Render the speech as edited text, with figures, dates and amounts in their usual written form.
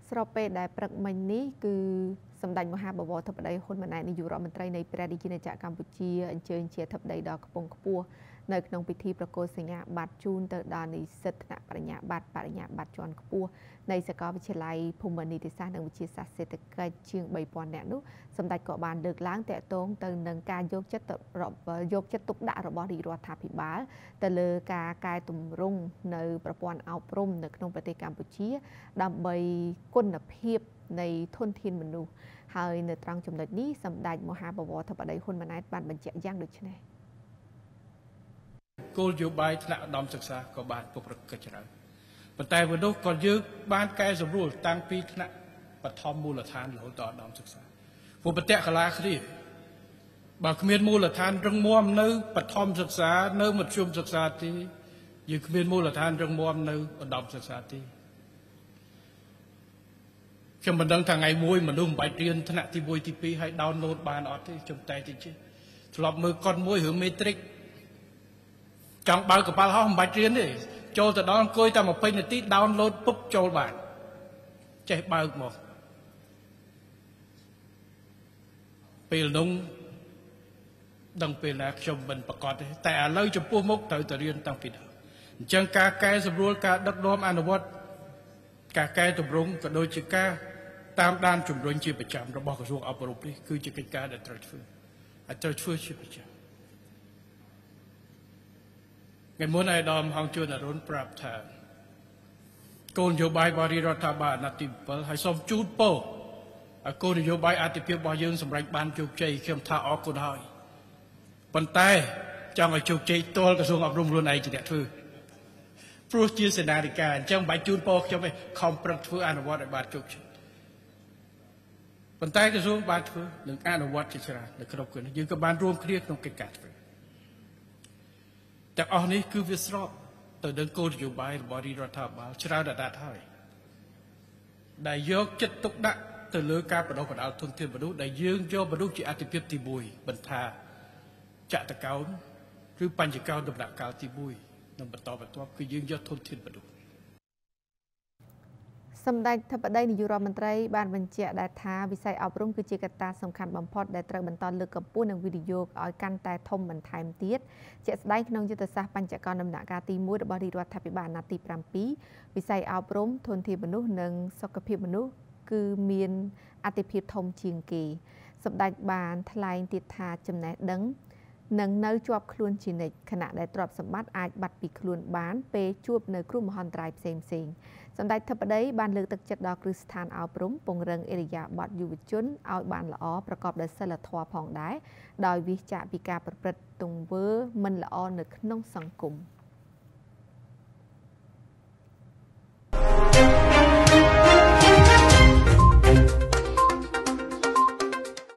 ស្របពេលដែលព្រឹកមិញនេះគឺសម្ដេចមហាបវរធិបតីហ៊ុនម៉ាណែតនាយករដ្ឋមន្ត្រីនៃព្រះរាជាណាចក្រកម្ពុជាអញ្ជើញជាធិបតីដល់ខ្ពង់ខ្ពស់នៅក្នុងពិធីប្រគល់សញ្ញាបត្រជូនទៅដល់និស្សិតថ្នាក់បរិញ្ញាបត្រជាន់ខ្ពស់នៃសាកលវិទ្យាល័យភូមិន្ទនីតិសាស្ត្រនិងវិទ្យាសាស្ត្រសេដ្ឋកិច្ចជាង 3000 នាក់នោះសម្ដេចក៏បានលើកឡើងតាក់ទងទៅនឹងការយកចិត្តទុកដាក់របស់រាជរដ្ឋាភិបាលទៅលើការកែតម្រង់នៅប្រព័ន្ធអប់រំនៅក្នុងប្រទេសកម្ពុជាដើម្បីគុណភាពនៃធនធានមនុស្សហើយនៅត្រង់ចំណុចនេះសម្ដេចមហាបវរធិបតីហ៊ុនម៉ាណែតបានបញ្ជាក់យ៉ាងដូចនេះគោលនយោបាយថ្នាក់ឧត្តមសិក្សាក៏បានពុករកិច្ចច្រើនប៉ុន្តែមនុស្សក៏យើងបានកែសម្រួលតាំងពីថ្នាក់បឋមមូលដ្ឋានរហូតដល់ឧត្តមសិក្សាព្រោះប្រតិកលាគ្នាបើគ្មានមូលដ្ឋានរឹងមាំនៅបឋមសិក្សានៅមធ្យមសិក្សាទីយើងគ្មានមូលដ្ឋានរឹងមាំនៅឧត្តមសិក្សាទីខ្ញុំមិនដឹងថាថ្ងៃមួយមនុស្សមិនបាច់រៀនថ្នាក់ទី1ទី2ហើយ download បានអត់ទេខ្ញុំតែតិចធ្លាប់មើលកុនមួយរឿង matrix ចង់បើកកប៉ាល់ហោះមិនបាច់រៀនទេចូលទៅដល់អង្គុយតែ20នាទី download ពុបចូលបានចេះបើកមកពេលនោះដឹងពេលណាខ្ញុំមិនប្រកាសទេតែឥឡូវចំពោះមុខត្រូវតែរៀនតាំងពីដើមអញ្ចឹងការកែសម្រួលការដឹកនាំអនុវត្តការកែតម្រង់ក៏ដូចជាការតាមដានជំរុញជាប្រចាំរបស់ក្រសួងអប់រំនេះគឺជាកិច្ចការដែលត្រូវធ្វើហើយត្រូវធ្វើជាប្រចាំថ្ងៃមុនអាយដាមហងជួនអរុនប្រាប់ថាគោលនយោបាយរបស់រដ្ឋាភិបាលអាណត្តិទី7ហើយសូមជូនពរឲ្យគោលនយោបាយអធិភាពរបស់យើងសម្រេចបានជោគជ័យខ្ញុំថាអរគុណហើយប៉ុន្តែចង់ឲ្យជោគជ័យទាល់ក្រសួងអប់រំខ្លួនឯងជាអ្នកធ្វើព្រោះជាសេនាធិការអញ្ចឹងមិនបាច់ជូនពរខ្ញុំទេខំប្រឹងធ្វើអនុវត្តឲ្យបានជោគជ័យប៉ុន្តែក្រសួងបានធ្វើនឹងអនុវត្តជាច្រើននៅក្នុងគឺយើងក៏បានរួមគ្នាក្នុងកិច្ចការធ្វើទាំងអស់នេះគឺវាស្របទៅនឹងគោលនយោបាយរបស់រដ្ឋាភិបាលច្រើនដដែលហើយដែលយកចិត្តទុកដាក់ទៅលើការបណ្ដុះបណ្ដាលធនធានមនុស្សដែលយើងយកមនុស្សជាអាទិភាពទី1មិនថាចតកោណឬបញ្ចកោណដំណាក់កាលទី1និងបន្តបន្ទាប់គឺយើងយកធនធានមនុស្សសម្ដេចធិបតីនាយករដ្ឋមន្ត្រីបានបញ្ជាក់ដែរថាវិស័យអប់រំគឺជាកត្តាសំខាន់បំផុតដែលត្រូវបន្តលើកកម្ពស់និងវិនិយោគឲ្យកាន់តែធំបន្ថែមទៀតជាក់ស្ដែងក្នុងយុទ្ធសាស្ត្របញ្ចកោណដំណាក់កាលទី1របស់រាជរដ្ឋាភិបាលអាណត្តិទី7វិស័យអប់រំធនធានមនុស្សនិងសុខភាពមនុស្សគឺមានអាទិភាពធំជាងគេសម្ដេចបានថ្លែងទៀតថាចំណេះដឹងនឹងនៅជាប់ខ្លួនជានិច្ចខណៈដែលទ្រព្យសម្បត្តិអាចបាត់ពីខ្លួនបានពេលជួបនៅគ្រោះមហន្តរាយផ្សេងសម្ដេចធិបតីបានលើកទឹកចិត្តដល់គ្រឹះស្ថានអប់រំពង្រឹងឥរិយាបថយុវជនឲ្យបានល្អប្រកបដោយសីលធម៌ផងដែរដោយវិចារពីការប្រព្រឹត្តទង្វើមិនល្អនៅក្នុងសង្គម។